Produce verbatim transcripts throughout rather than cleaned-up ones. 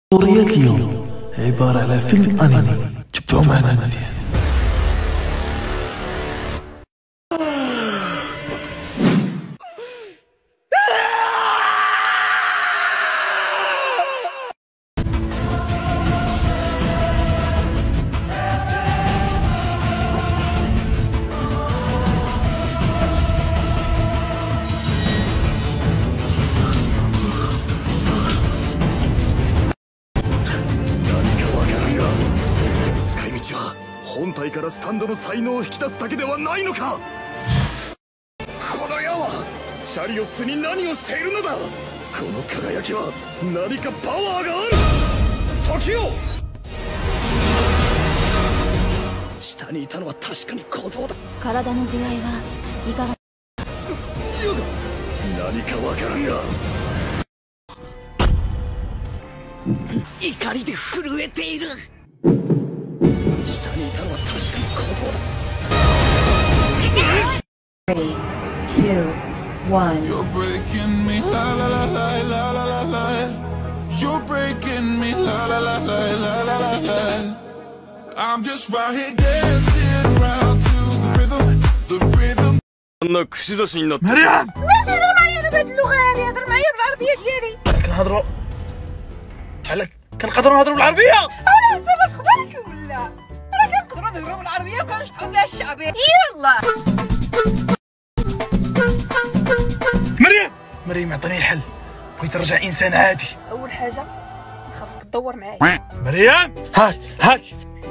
اسطوريات اليوم عبارة على فيلم انمي، تبعوا معنا مزيان. Three, two, one. You're breaking me, la la la la la la la la. You're breaking me, la la la la la la la la. I'm just right here dancing around to the rhythm, the rhythm. أنا كشيزة نط. مريم. ما تهضر معايا أنا بهاد اللغة هادي، هضر معايا بالعربية ديالي. كنهضروا على كنقدروا نهضروا بالعربية؟ أنا أنت ما خبرك ولا؟ راه كنقدروا نهضروا بالعربية وكنشطحوا تاع الشعبية. يلا. مريم مريم عطيني الحل، بغيت نرجع انسان عادي. اول حاجه خاصك تدور معايا. مريم هاك هاك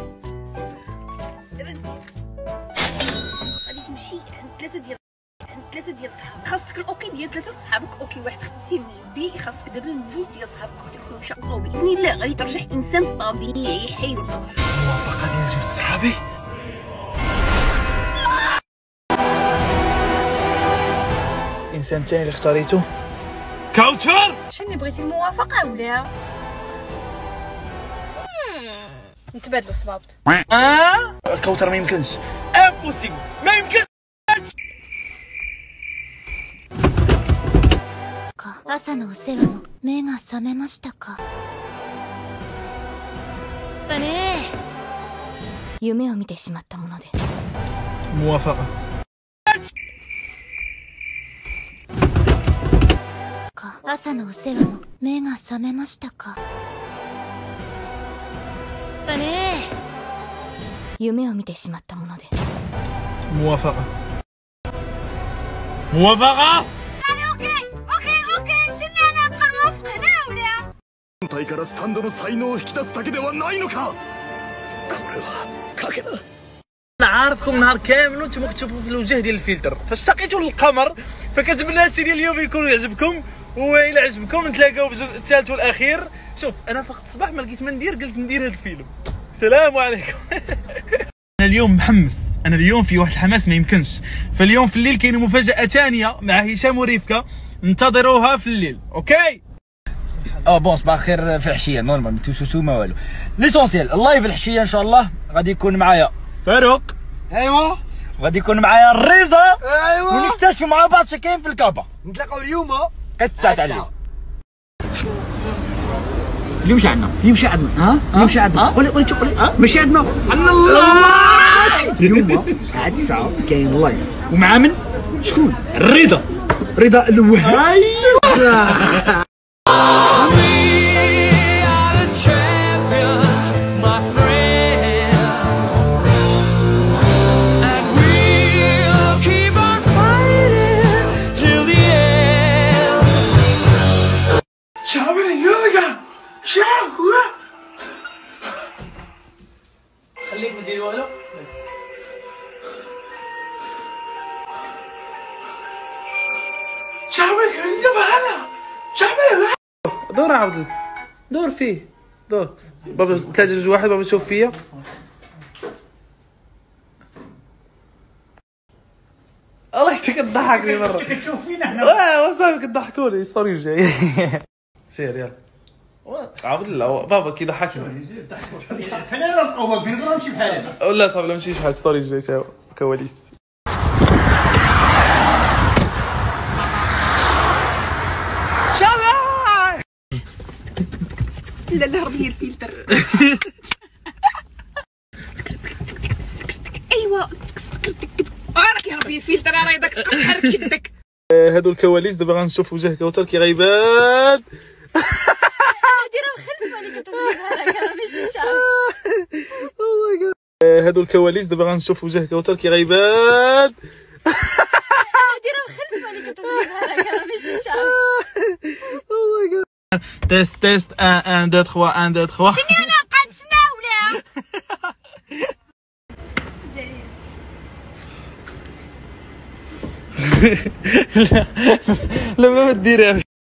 دابا انت غادي تمشي عند ثلاثه ديال عند ثلاثه ديال صحابك، خاصك الاوكي ديال ثلاثه صحابك. اوكي واحد خدتي من يدي، خاصك دابا جوج ديال صحابك خديهم ان شاء الله، وباذن الله غادي ترجع انسان طبيعي حي وصغير. موافقه ديال جوج صحابي. الانسان الثاني اللي اختاريته كاوتشر. شنو بغيتي الموافقه ولا نتبادلوا الصبابط؟ اه كاوتر ما يمكنش، امبوسيبل ما يمكنش. 朝のお世話も目が覚めましたか。だね。夢を見てしまったもので。 موافقه. 朝のお世話も目が覚めましたか。だね。夢を見てしまったもので。 موافقه. موافقه. اوكي اوكي اوكي مشينا انا نبقى نوافق هنا ولا؟ 本体からスタンドの才能を引き出すだけではないのか。これは賭けだ。 انا عارفكم نهار كامل وانتم كتشوفوا في الوجه ديال الفلتر، فاش تلقيتوا للقمر فكتبنى هادشي ديال اليوم يكون يعجبكم، والى عجبكم نتلاقاو بالجزء الثالث والاخير. شوف انا فقت الصباح ما لقيت ما ندير، قلت ندير هذا الفيلم. السلام عليكم. انا اليوم محمس، انا اليوم في واحد الحماس ما يمكنش. فاليوم في الليل كاينه مفاجاه ثانيه مع هشام وريفكا، انتظروها في الليل. اوكي اه بون صباح الخير. في الحشيه نورمال ما توسوسو ما والو. ليسونسيال اللايف الحشيه ان شاء الله غادي يكون معايا فاروق. ايوا غادي يكون معايا الرضا. ايوا ونكتشفوا مع بعض شي كاين في الكابا. نتلاقاو اليوم قد الساعه تاع اليوم. اليوم شي عندنا اليوم شي عندنا ها اليوم شي عندنا قولي قولي شوف قولي ماشي عندنا عندنا الله. اليوم هاد الساعه كاين لايف ومع من شكون؟ الرضا. رضا الوهاب. خليك ما ديري والو. شعبك انت معنا شعبك. دور عاود دور فيه دور. بابا ثلاثة جوج واحد. بابا شوف فيا. الله يحتك تضحكني مرة. انت كتشوف فينا حنا. واه وصافي كتضحكوني. الستوري الجاي. سير يلا. عاود لا بابا كيضحكني. حنا نلقاو واقفين نمشي بحالنا. ولا صافي لا ماشي شحال ستوري الجاي كواليس. لا لا هرب لي الفلتر. ايوا راك يهرب لي الفلتر راه داك تحرك يدك. هادو الكواليس دابا غنشوف وجه كوثر كي غيبان. ديرها الخلفه اللي كتقولها لك راه ماشي شعر. او ماي جاد. هادو الكواليس دابا غنشوف وجه كوثر كي غيبان. ديرها الخلفه اللي كتقولها لك راه ماشي شعر. او ماي جاد. تيست تيست واحد اثنين ثلاثة واحد اثنين ثلاثة. شنو انا قاد سنه ولا؟ لا لا ما ديريها.